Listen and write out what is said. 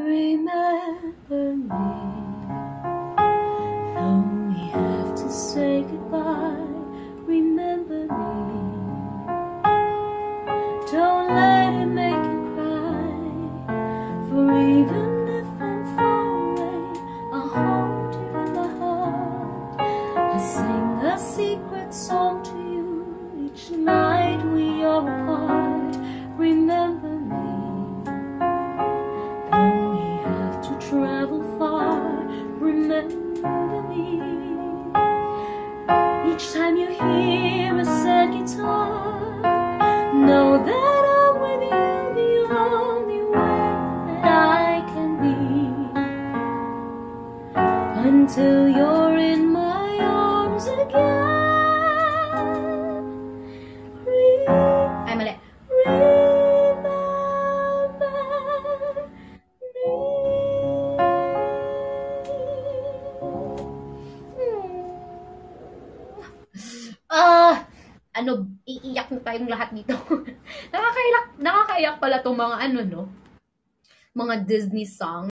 remember me. Though we have to say goodbye, remember me. Don't let it make you cry, for even if I'm far away, I'll hold you in my heart. I sing a secret song to you each night we are apart. Remember me. Though we have to travel far, remember me. Each time you hear a sad guitar, know that I'm with you, the only way that I can be, until you're in my arms again. Ay, mali. Remember me. Ano, iiyak na tayong lahat dito. Nakakaiyak pala tong mga ano, no? Mga Disney songs.